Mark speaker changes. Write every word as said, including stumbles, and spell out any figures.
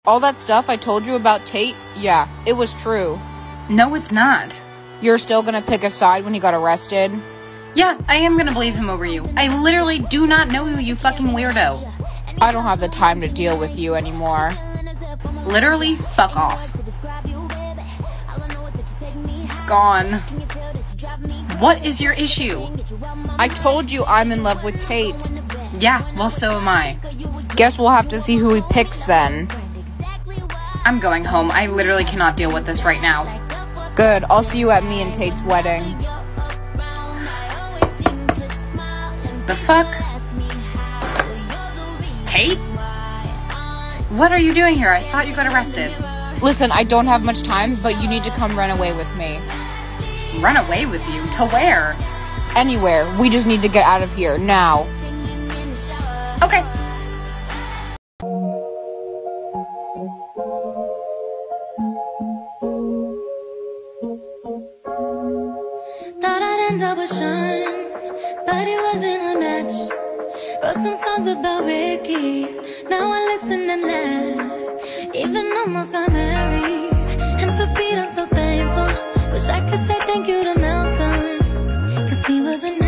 Speaker 1: All that stuff I told you about Tate, yeah, it was true.
Speaker 2: No, it's not.
Speaker 1: You're still gonna pick a side when he got arrested?
Speaker 2: Yeah, I am gonna believe him over you. I literally do not know you, you fucking weirdo.
Speaker 1: I don't have the time to deal with you anymore.
Speaker 2: Literally, fuck off. It's gone. What is your issue?
Speaker 1: I told you I'm in love with Tate.
Speaker 2: Yeah, well, so am I.
Speaker 1: Guess we'll have to see who he picks then.
Speaker 2: I'm going home. I literally cannot deal with this right now.
Speaker 1: Good, I'll see you at me and Tate's wedding.
Speaker 2: The fuck? Tate? What are you doing here? I thought you got arrested.
Speaker 1: Listen, I don't have much time, but you need to come run away with me.
Speaker 2: Run away with you? To where?
Speaker 1: Anywhere. We just need to get out of here, now.
Speaker 2: Okay.
Speaker 3: Thought I'd end up with Sean, but it wasn't a match. Wrote some songs about Ricky, now I listen and laugh. Even almost got married, and for Pete I'm so thankful. Wish I could say thank you to Malcolm, cause he was a